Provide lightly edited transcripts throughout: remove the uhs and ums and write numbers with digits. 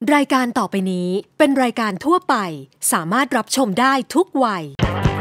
รายการต่อไปนี้เป็นรายการทั่วไปสามารถรับชมได้ทุกวัย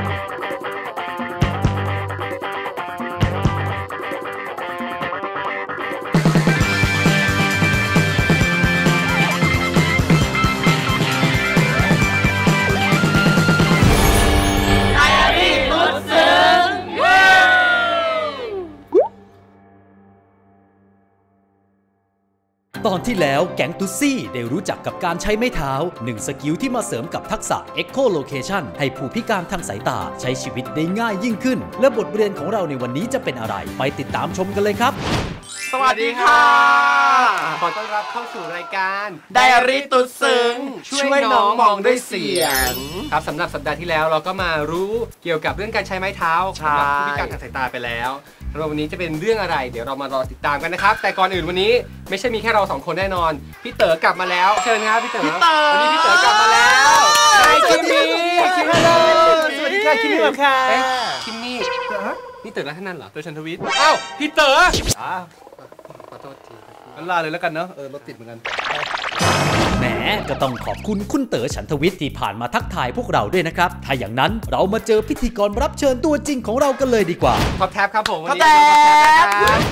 ตอนที่แล้วแก๊งตุ๊ซี่ได้รู้จักกับการใช้ไม้เท้า1สกิลที่มาเสริมกับทักษะ Echolocation ให้ผู้พิการทางสายตาใช้ชีวิตได้ง่ายยิ่งขึ้นและบทเรียนของเราในวันนี้จะเป็นอะไรไปติดตามชมกันเลยครับสวัสดีค่ะขอต้อนรับเข้าสู่รายการไดอารี่ตุ๊ดซึ้งช่วยน้องมองด้วยเสียงครับสำหรับสัปดาห์ที่แล้วเราก็มารู้เกี่ยวกับเรื่องการใช้ไม้เท้าสำหรับผู้พิการทางสายตาไปแล้ววันนี้จะเป็นเรื่องอะไรเดี๋ยวเรามารอติดตามกันนะครับแต่ก่อนอื่นวันนี้ไม่ใช่มีแค่เรา2คนแน่นอนพี่เต๋อกลับมาแล้วเชิญครับพี่เต๋อวันนี้พี่เต๋อกลับมาแล้วใช่คิมมี่คิมมี่สวัสดีค่ะคิมมี่ค่ะคิมมี่นี่เต๋อรัตนันเหรอเต๋อชันทวิทย์อ้าวพี่เต๋อขอโทษทีงั้นลาเลยแล้วกันเนาะรถติดเหมือนกันแหมก็ต้องขอบคุณคุณเต๋อฉันทวิทย์ที่ผ่านมาทักทายพวกเราด้วยนะครับถ้าอย่างนั้นเรามาเจอพิธีกรรับเชิญตัวจริงของเรากันเลยดีกว่าท็อปแท็บครับผมวันนี้ท็อปแท็บ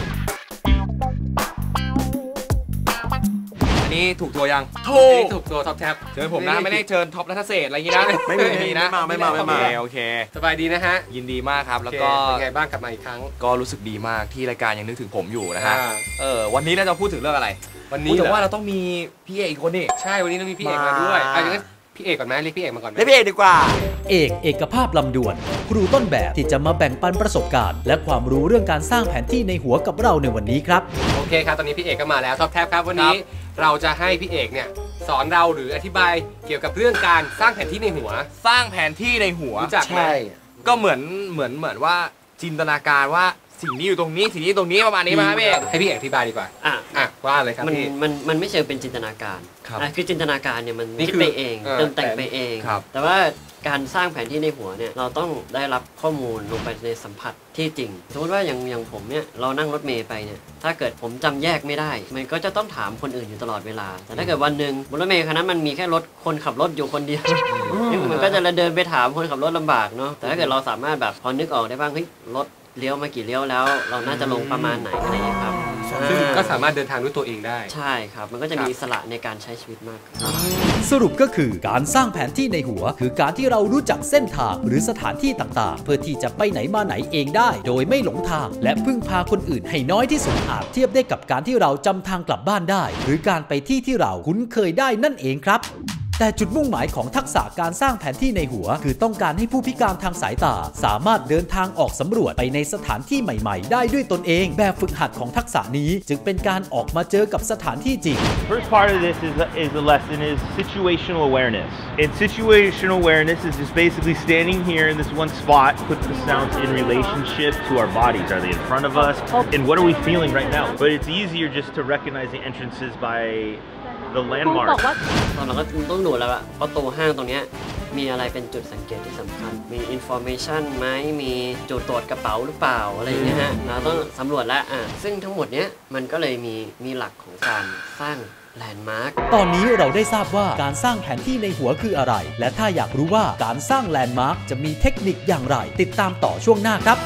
นี่ถูกตัวยังถูกตัวท็อปแท็บเชิญผมนะไม่ได้เชิญท็อปรัฐเศษอะไรอย่างนี้นะไม่มีนะไม่มาโอเคสบายดีนะฮะยินดีมากครับแล้วก็เป็นไงบ้างกลับมาอีกครั้งก็รู้สึกดีมากที่รายการยังนึกถึงผมอยู่นะฮะวันนี้เราจะพูดถึงเรื่องอะไรวันนี้แต่ว่าเราต้องมีพี่เอกอีกคนนี่ใช่วันนี้ต้องมีพี่เอกมาด้วยอย่างนั้นพี่เอกก่อนไหมเรียกพี่เอกมาก่อนไหมเรียกพี่เอกดีกว่าเอกภาพลำดวนครูต้นแบบที่จะมาแบ่งปันประสบการณ์และความรู้เรื่องการสร้างแผนที่ในหัวกับเราในวันนี้ครับโอเคครับตอนนี้พี่เอกก็มาแล้วท็อปแท็บครับวันนี้เราจะให้พี่เอกเนี่ยสอนเราหรืออธิบายเกี่ยวกับเรื่องการสร้างแผนที่ในหัวสร้างแผนที่ในหัวใช่ก็เหมือนว่าจินตนาการว่าสิ่งนี้อยู่ตรงนี้สิ่งนี้ตรงนี้ประมาณนี้มาพี่เอกให้พี่เอกอธิบายดีกว่าว่าเลยครับมันไม่เชิงเป็นจินตนาการคือจินตนาการเนี่ยมันคิดไปเองเติมแต่งไปเองแต่ว่าการสร้างแผนที่ในหัวเนี่ยเราต้องได้รับข้อมูลลงไปในสัมผัสที่จริงสมมติว่าอย่างผมเนี่ยเรานั่งรถเมล์ไปเนี่ยถ้าเกิดผมจำแยกไม่ได้มันก็จะต้องถามคนอื่นอยู่ตลอดเวลาแต่ถ้าเกิดวันหนึ่งบนรถเมล์คันนั้นมันมีแค่คนขับรถอยู่คนเดียวมันก็จะเดินไปถามคนขับรถลำบากเนาะแต่ถ้าเกิดเราสามารถแบบพอนึกออกได้บ้างเฮ้ยรถเลี้ยวมากี่เลี้ยวแล้วเราน่าจะลงประมาณไหนอะไรอย่างเงี้ยครับซึ่งก็สามารถเดินทางด้วยตัวเองได้ใช่ครับมันก็จะมีอิสระในการใช้ชีวิตมากสรุปก็คือการสร้างแผนที่ในหัวคือการที่เรารู้จักเส้นทางหรือสถานที่ต่างๆเพื่อที่จะไปไหนมาไหนเองได้โดยไม่หลงทางและพึ่งพาคนอื่นให้น้อยที่สุดอาจเทียบได้กับการที่เราจำทางกลับบ้านได้หรือการไปที่เราคุ้นเคยได้นั่นเองครับแต่จุดมุ่งหมายของทักษะการสร้างแผนที่ในหัวคือต้องการให้ผู้พิการทางสายตาสามารถเดินทางออกสำรวจไปในสถานที่ใหม่ๆได้ด้วยตนเองแบบฝึกหัดของทักษะนี้จึงเป็นการออกมาเจอกับสถานที่จริง First part of this is the lesson is situational awareness. And situational awareness is just basically standing here in this one spot, put the sounds in relationship to our bodies. Are they in front of us? And what are we feeling right now? But it's easier just to recognize the entrances by the landmark ตอนเราก็ต้องดูแล้วว่าประตูห้างตรงนี้มีอะไรเป็นจุดสังเกตที่สำคัญมีอินโฟเมชันไหมมีจุดตรวจกระเป๋าหรือเปล่าอะไรอย่างเงี้ยฮะเราต้องสำรวจแล้วซึ่งทั้งหมดเนี้ยมันก็เลยมีหลักของการสร้างแลนด์มาร์คตอนนี้เราได้ทราบว่าการสร้างแผนที่ในหัวคืออะไรและถ้าอยากรู้ว่าการสร้างแลนด์มาร์คจะมีเทคนิคอย่างไรติดตามต่อช่วงหน้าครับ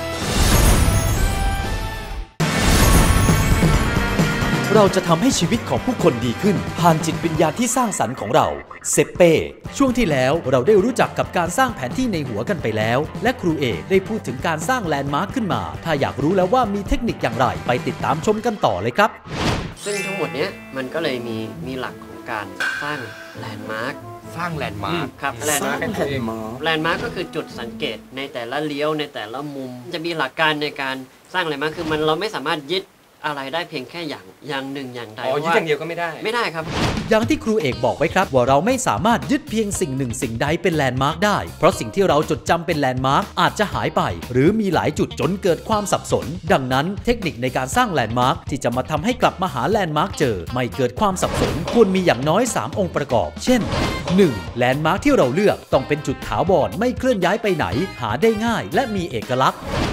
เราจะทำให้ชีวิตของผู้คนดีขึ้นผ่านจิตวิญญาณที่สร้างสรรค์ของเราเซเป้ช่วงที่แล้วเราได้รู้จักกับการสร้างแผนที่ในหัวกันไปแล้วและครูเอกได้พูดถึงการสร้างแลนด์มาร์คขึ้นมาถ้าอยากรู้แล้วว่ามีเทคนิคอย่างไรไปติดตามชมกันต่อเลยครับซึ่งทั้งหมดนี้มันก็เลยมีหลักของการสร้างแลนด์มาร์คสร้างแลนด์มาร์คครับแลนด์มาร์คก็คือจุดสังเกตในแต่ละเลี้ยวในแต่ละมุมจะมีหลักการในการสร้างแลนด์มาร์คคือเราไม่สามารถยึดอะไรได้เพียงแค่อย่างหนึ่งอย่างใดยึดอย่างเดียวก็ไม่ได้ครับอย่างที่ครูเอกบอกไว้ครับว่าเราไม่สามารถยึดเพียงสิ่งหนึ่งสิ่งใดเป็นแลนด์มาร์คได้เพราะสิ่งที่เราจดจำเป็นแลนด์มาร์คอาจจะหายไปหรือมีหลายจุดจนเกิดความสับสนดังนั้นเทคนิคในการสร้างแลนด์มาร์คที่จะมาทำให้กลับมาหาแลนด์มาร์คเจอไม่เกิดความสับสนควรมีอย่างน้อย3องค์ประกอบเช่น 1. แลนด์มาร์คที่เราเลือกต้องเป็นจุดถาวรไม่เคลื่อนย้ายไปไหนหาได้ง่ายและมีเอกลักษณ์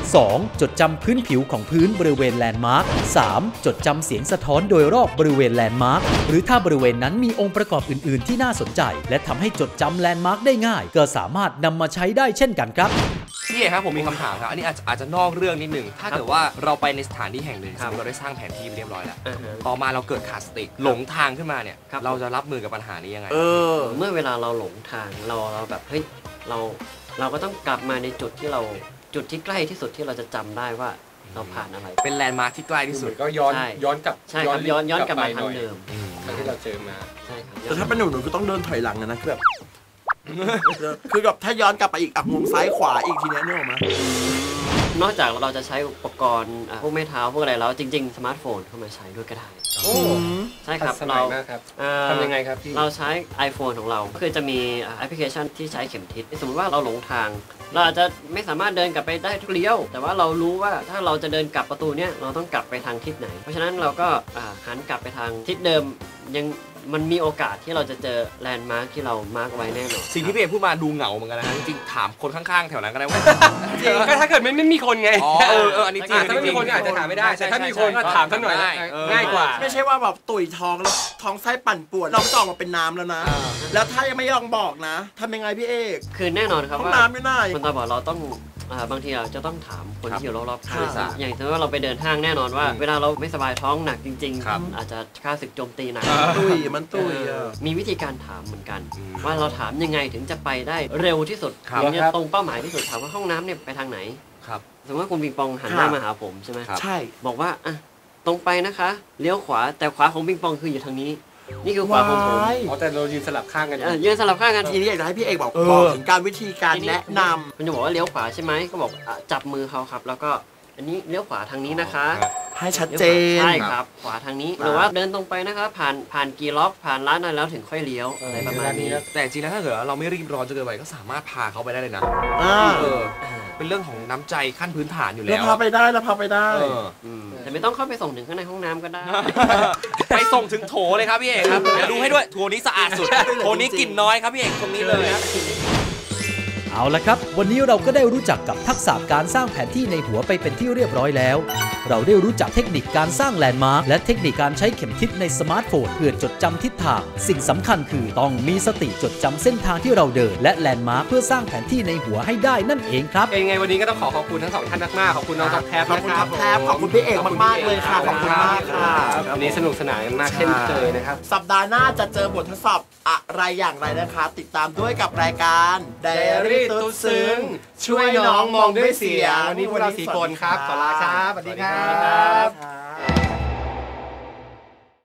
2. จดจำพื้นผิวของพื้นบริเวณแลนด์มาร์ค 3. จดจำเสียงสะท้อนโดยรอบบริเวณแลนด์มาร์คหรือถ้าบริเวณนั้นมีองค์ประกอบอื่นๆที่น่าสนใจและทำให้จดจำแลนด์มาร์คได้ง่ายก็สามารถนำมาใช้ได้เช่นกันครับพี่เอกครับผมมีคำถามครับอันนี้อาจจะนอกเรื่องนิดนึงถ้าเกิดว่าเราไปในสถานที่แห่งหนึ่งสมมติเราได้สร้างแผนที่ไปเรียบร้อยแล้วต่อมาเราเกิดขาดสติหลงทางขึ้นมาเนี่ยเราจะรับมือกับปัญหานี้ยังไงเมื่อเวลาเราหลงทางเราแบบเฮ้ยเราก็ต้องกลับมาในจุดที่ใกล้ที่สุดที่เราจะจำได้ว่าเราผ่านอะไรเป็นแลนด์มาร์คที่ใกล้ที่สุดก็ย้อนกลับใช่ครับย้อนกลับมาทางเดิมที่เราเจอมาใช่ครับแต่ถ้าเป็นหนูก็ต้องเดินถอยหลังนะคือแบบถ้าย้อนกลับไปอีกมองซ้ายขวาอีกทีนี้นึกออกไหมนอกจากเราจะใช้อุปกรณ์พวกไม้เท้าพวกอะไรแล้วจริงๆสมาร์ทโฟนเข้ามาใช้ด้วยก็ได้ใช่ครับเราทำยังไงครับพี่เราใช้ iPhone ของเราคือจะมีแอปพลิเคชันที่ใช้เข็มทิศสมมติว่าเราหลงทางเราอาจจะไม่สามารถเดินกลับไปได้ทุกเลี้ยวแต่ว่าเรารู้ว่าถ้าเราจะเดินกลับประตูเนี้ยเราต้องกลับไปทางทิศไหนเพราะฉะนั้นเราก็หันกลับไปทางทิศเดิมยังมันมีโอกาสที่เราจะเจอแลนด์มาร์คที่เรามาร์คไว้แน่นอนสิ่งที่พี่เอกพูดมาดูเหงาเหมือนกันนะจริงๆถามคนข้างๆแถวนั้นก็ได้ว่าจริงก็ถ้าเกิดไม่มีคนไงอันนี้จริงถ้าไม่มีคนก็อาจจะถามไม่ได้แต่ถ้ามีคนก็ถามสักหน่อยง่ายกว่าไม่ใช่ว่าแบบตุ๋ยท้องแล้วท้องไส้ปั่นป่วนเราต้องออกมาเป็นน้ำแล้วนะแล้วถ้ายังไม่ลองบอกนะทำยังไงพี่เอกคือแน่นอนครับว่าน้ำไม่ได้คนตาบอดเราต้องบางทีเราจะต้องถามคนที่อยู่รอบๆข้างอย่างเช่นว่าเราไปเดินห้างแน่นอนว่าเวลาเราไม่สบายท้องหนักจริงๆอาจจะค่าศึกโจมตีหนักมันตุ้ยมีวิธีการถามเหมือนกันว่าเราถามยังไงถึงจะไปได้เร็วที่สุดเนี่ยตรงเป้าหมายที่สุดถามว่าห้องน้ำเนี่ยไปทางไหนสมมติว่าคุณปิงปองหันหน้ามาหาผมใช่ไหมใช่บอกว่าตรงไปนะคะเลี้ยวขวาแต่ขวาของปิงปองคืออยู่ทางนี้นี่คือขวาของผมแต่เรายืนสลับข้างกันยืนสลับข้างกันทีนี้อยากจะให้พี่เอกบอกถึงการวิธีการแนะนำคุณจะบอกว่าเลี้ยวขวาใช่ไหมก็บอกจับมือเขาครับแล้วก็อันนี้เลี้ยวขวาทางนี้นะคะให้ชัดเจนใช่ครับขวาทางนี้หรือว่าเดินตรงไปนะครับผ่านกี่ล็อกผ่านร้านนั้นแล้วถึงค่อยเลี้ยวอะไรประมาณนี้แต่จริงแล้วถ้าเกิดเราไม่รีบร้อนจนเกินไปก็สามารถพาเขาไปได้เลยนะเป็นเรื่องของน้ำใจขั้นพื้นฐานอยู่แล้วเราพาไปได้แต่ไม่ต้องเข้าไปส่งถึงข้างในห้องน้ำก็ได้ไปส่งถึงโถเลยครับพี่เอกครับเดี๋ยวดูให้ด้วยโถนี้สะอาดสุดโถนี้กลิ่นน้อยครับพี่เอกตรงนี้เลยเอาละครับวันนี้เราก็ได้รู้จักกับทักษะการสร้างแผนที่ในหัวไปเป็นที่เรียบร้อยแล้วเราได้รู้จักเทคนิคการสร้างแลนด์มาร์คและเทคนิคการใช้เข็มทิศในสมาร์ทโฟนเพื่อจดจำทิศทางสิ่งสำคัญคือต้องมีสติจดจำเส้นทางที่เราเดินและแลนด์มาร์คเพื่อสร้างแผนที่ในหัวให้ได้นั่นเองครับยังไงวันนี้ก็ต้องขอบคุณทั้งสองท่านมากๆขอบคุณน้องท็อปแทบขอบคุณท็อปแทบขอบคุณพี่เอกมากๆเลยค่ะขอบคุณมากค่ะวันนี้สนุกสนานมากเช่นเคยนะครับสัปดาห์หน้าจะเจอบททดสอบอะไรอย่างไรนะคะติดตามด้วยกับรายการไดอารี่ตุ๊ดซึ้งช่วยน้องมองด้วยเสียงวันนี้พวกเรา4 คนครับขอลาครับสวัสดีครับ